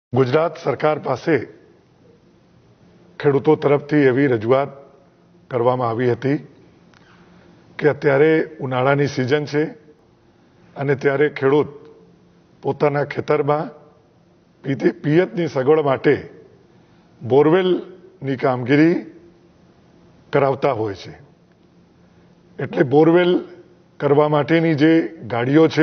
ગુજરાત સરકાર પાસે ખેડૂતો તરફથી એવી રજૂઆત કરવામાં આવી હતી કે અત્યારે ઉનાળાની સિઝન છે અને ત્યારે ખેડૂત પોતાના ખેતરમાં પિયતની સગવડ માટે બોરવેલની કામગીરી કરાવતા હોય છે। એટલે બોરવેલ કરવા માટેની જે ગાડીઓ છે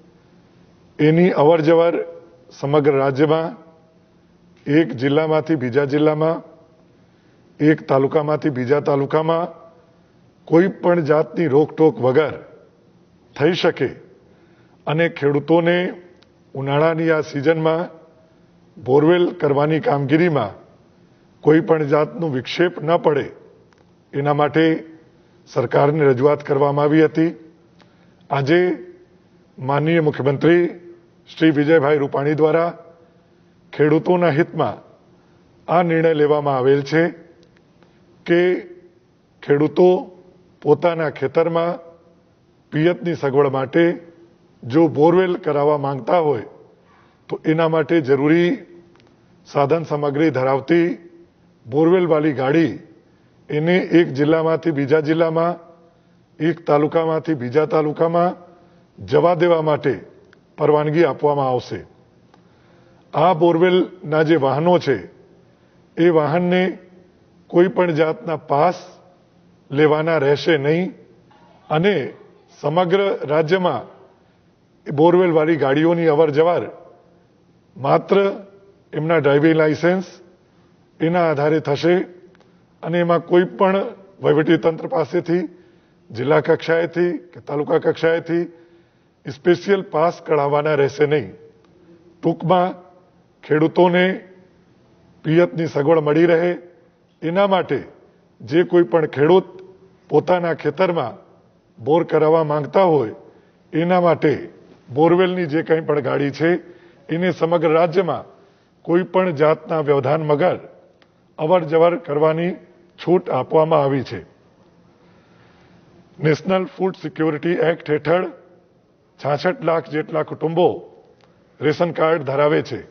એની અવરજવર સમગ્ર રાજ્યમાં એક જિલ્લામાંથી બીજા જિલ્લામાં, એક તાલુકામાંથી બીજા તાલુકામાં કોઈ પણ જાતની રોકટોક વગર થઈ શકે અને ખેડૂતોને ઉનાળાની આ સિઝનમાં બોરવેલ કરવાની કામગીરીમાં કોઈ પણ જાતનું વિક્ષેપ ન પડે એના માટે સરકારને રજૂઆત કરવામાં આવી હતી। આજે માનનીય મુખ્યમંત્રી શ્રી વિજયભાઈ રૂપાણી દ્વારા ખેડૂતોના હિતમાં આ નિર્ણય લેવામાં આવેલ છે કે ખેડૂતો પોતાના ખેતરમાં પિયતની સગવડ માટે જો બોરવેલ કરાવવા માંગતા હોય તો એના માટે જરૂરી સાધન સામગ્રી ધરાવતી બોરવેલવાળી ગાડી એને એક જિલ્લામાંથી બીજા જિલ્લામાં, એક તાલુકામાંથી બીજા તાલુકામાં જવા દેવા માટે પરવાનગી આપવામાં આવશે। આ બોરવેલના જે વાહનો છે એ વાહનને કોઈ પણ જાતના પાસ લેવાના રહેશે નહીં અને સમગ્ર રાજ્યમાં બોરવેલવાળી ગાડીઓની અવરજવર માત્ર એમના ડ્રાઇવિંગ લાયસન્સ એના આધારે થશે અને એમાં કોઈ પણ વહીવટીતંત્ર પાસેથી, જિલ્લા કક્ષાએથી કે તાલુકા કક્ષાએથી સ્પેશિયલ પાસ કઢાવવાના રહેશે નહીં। ટૂંકમાં ખેડૂતોને પિયતની સગવડ મળી રહે એના માટે જે કોઈ પણ ખેડૂત પોતાના ખેતરમાં બોર કરાવવા માંગતા હોય એના માટે બોરવેલની જે કંઈ પણ ગાડી છે એને સમગ્ર રાજ્યમાં કોઈ પણ જાતના વ્યવધાન વગર અવર જવર કરવાની છૂટ આપવામાં આવી છે। નેશનલ ફૂડ સિક્યોરિટી એક્ટ હેઠળ 66 લાખ જેટલા કુટુંબો રેશન કાર્ડ ધરાવે છે।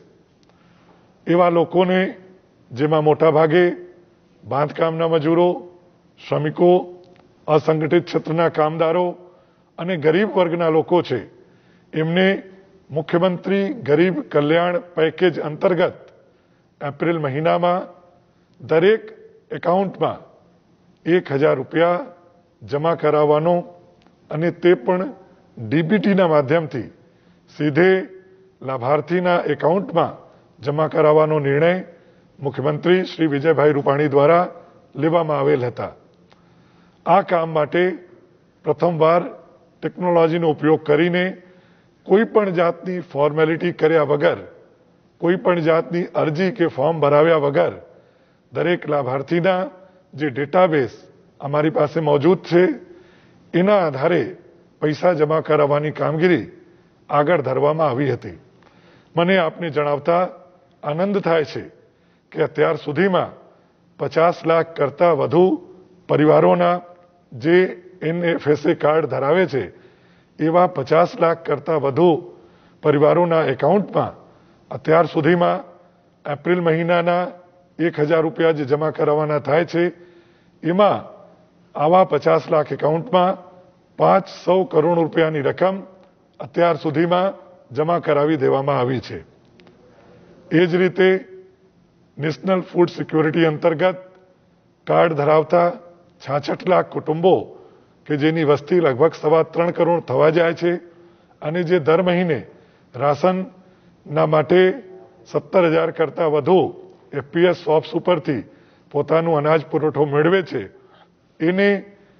એવા લોકોને, જેમાં મોટાભાગે બાંધકામના મજૂરો, શ્રમિકો, અસંગઠિત ક્ષેત્રના કામદારો અને ગરીબ વર્ગના લોકો છે, એમને મુખ્યમંત્રી ગરીબ કલ્યાણ પેકેજ અંતર્ગત એપ્રિલ મહિનામાં દરેક એકાઉન્ટમાં 1000 રૂપિયા જમા કરાવવાનો અને તે પણ ડીબીટીના માધ્યમથી સીધે લાભાર્થીના એકાઉન્ટમાં જમા કરાવવાનો નિર્ણય મુખ્યમંત્રી શ્રી વિજયભાઈ રૂપાણી દ્વારા લેવામાં આવેલ હતા। આ કામ માટે પ્રથમવાર ટેકનોલોજીનો ઉપયોગ કરીને કોઈ પણ જાતની ફોર્મેલિટી કર્યા વગર, કોઈ પણ જાતની અરજી કે ફોર્મ ભરાવ્યા વગર દરેક લાભાર્થીના જે ડેટાબેઝ અમારી પાસે મોજૂદ છે એના આધારે પૈસા જમા કરાવવાની કામગીરી આગળ ધરવામાં આવી હતી। મને આપને જણાવતા આનંદ થાય છે કે અત્યાર સુધીમાં 50 લાખ કરતાં વધુ પરિવારોના જે એનએફએસએ કાર્ડ ધરાવે છે એવા 50 લાખ કરતાં વધુ પરિવારોના એકાઉન્ટમાં અત્યાર સુધીમાં એપ્રિલ મહિનાના 1000 રૂપિયા જે જમા કરાવવાના થાય છે એમાં આવા 50 લાખ એકાઉન્ટમાં 500 કરોડ રૂપિયાની રકમ અત્યાર સુધીમાં જમા કરાવી દેવામાં આવી છે। એ જ રીતે નેશનલ ફૂડ સિક્યોરિટી અંતર્ગત કાર્ડ ધરાવતા 66 લાખ કુટુંબો કે જેની વસ્તી લગભગ 3.25 કરોડ થવા જાય છે અને જે દર મહિને રાશનના માટે 17,000 કરતાં વધુ એફપીએસ શોપ્સ ઉપરથી પોતાનું અનાજ પુરવઠો મેળવે છે, એને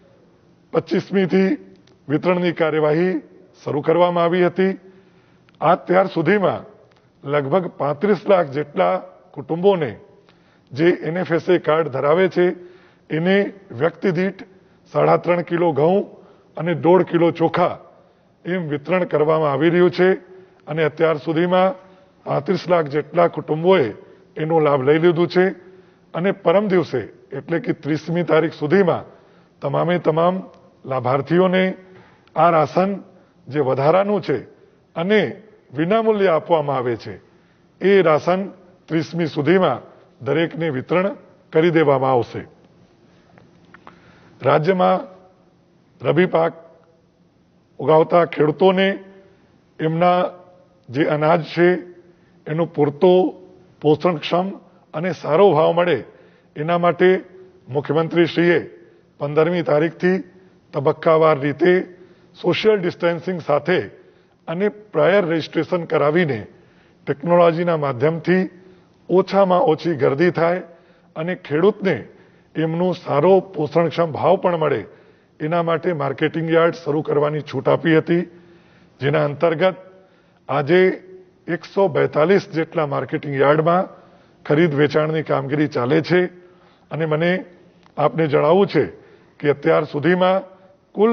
25મીથી વિતરણની કાર્યવાહી શરૂ કરવામાં આવી હતી। અત્યાર સુધીમાં લગભગ 35 લાખ જેટલા કુટુંબોને જે એનએફએસએ કાર્ડ ધરાવે છે એને વ્યક્તિ દીઠ 3.5 કિલો ઘઉં અને 1.5 કિલો ચોખા એમ વિતરણ કરવામાં આવી રહ્યું છે અને અત્યાર સુધીમાં 35 લાખ જેટલા કુટુંબોએ એનો લાભ લઈ લીધું છે અને પરમ દિવસે એટલે કે 30મી તારીખ સુધીમાં તમામે તમામ લાભાર્થીઓને આ રાશન જે વધારાનું છે અને વિનામૂલ્યે આપવામાં આવે છે એ રાશન 30મી સુધીમાં દરેકને વિતરણ કરી દેવામાં આવશે. રાજ્યમાં રબી પાક ઉગાવતા ખેડૂતોને એમના જે અનાજ છે એનો પૂરતો પોષણક્ષમ અને સારો ભાવ મળે એના માટે મુખ્યમંત્રીશ્રીએ 15મી તારીખથી તબક્કાવાર રીતે સોશિયલ ડિસ્ટન્સિંગ સાથે અને પ્રાયર રજિસ્ટ્રેશન કરાવીને ટેકનોલોજીના માધ્યમથી ઓછામાં ઓછી ગરદી થાય અને ખેડૂતને એમનો સારો પોષણક્ષમ ભાવ પણ મળે એના માટે માર્કેટિંગ યાર્ડ શરૂ કરવાની છૂટ આપી હતી, જેના અંતર્ગત આજે 142 જેટલા માર્કેટિંગ યાર્ડમાં ખરીદ વેચાણની કામગીરી ચાલે છે. અને મને આપને જણાવવું છે કે અત્યાર સુધીમાં કુલ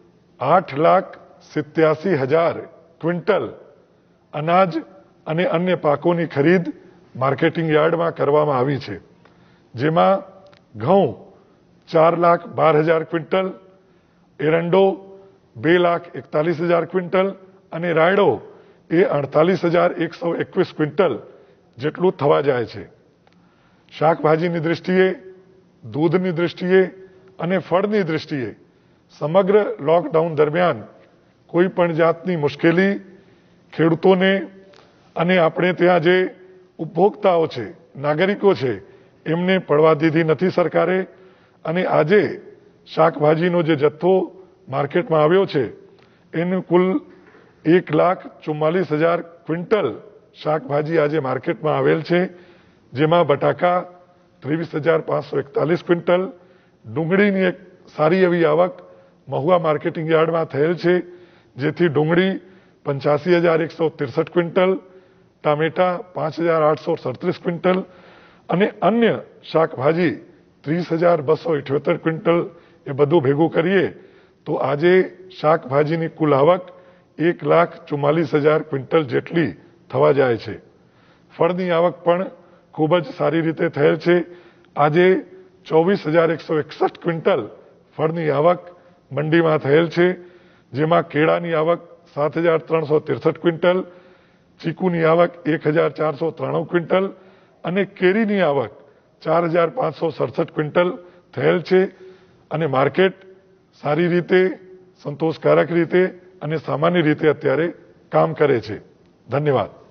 8,87,000 ક્વિન્ટલ અનાજ અને અન્ય પાકોની ખરીદ માર્કેટિંગ યાર્ડમાં કરવામાં આવી છે, જેમાં ઘઉં 4,12,000 ક્વિન્ટલ, એરંડો 2,41,000 ક્વિન્ટલ અને રાયડો એ 48,121 ક્વિન્ટલ જેટલું થવા જાય છે. શાકભાજીની દૃષ્ટિએ, દૂધની દૃષ્ટિએ અને ફળની દૃષ્ટિએ સમગ્ર લોકડાઉન દરમિયાન કોઈ પણ જાતની મુશ્કેલી ખેડૂતોને અને આપણે ત્યાં જે ઉપભોક્તાઓ છે, નાગરિકો છે, એમને પડવા દીધી નથી સરકારે. અને આજે શાકભાજીનો જે જથ્થો માર્કેટમાં આવ્યો છે એનું કુલ 1,44,000 ક્વિન્ટલ શાકભાજી આજે માર્કેટમાં આવેલ છે, જેમાં બટાકા 23,541 ક્વિન્ટલ, ડુંગળીની એક સારી એવી આવક મહુવા માર્કેટિંગ યાર્ડમાં થયેલ છે, જેથી ડુંગળી 85,163 ક્વિન્ટલ, ટામેટા 5,837 ક્વિન્ટલ અને અન્ય શાકભાજી 30,278 ક્વિન્ટલ. એ બધું ભેગું કરીએ તો આજે શાકભાજીની કુલ આવક 1,44,000 ક્વિન્ટલ જેટલી થવા જાય છે. ફળની આવક પણ ખૂબ જ સારી રીતે થયેલ છે. આજે 24,161 ક્વિન્ટલ ફળની આવક મંડીમાં થયેલ છે, જેમાં કેળાની આવક 7,363 ક્વિન્ટલ, ચીકુની આવક 1,493 ક્વિન્ટલ અને કેરીની આવક 4,567 ક્વિન્ટલ થયેલ છે. અને માર્કેટ સારી રીતે, સંતોષકારક રીતે અને સામાન્ય રીતે અત્યારે કામ કરે છે. ધન્યવાદ.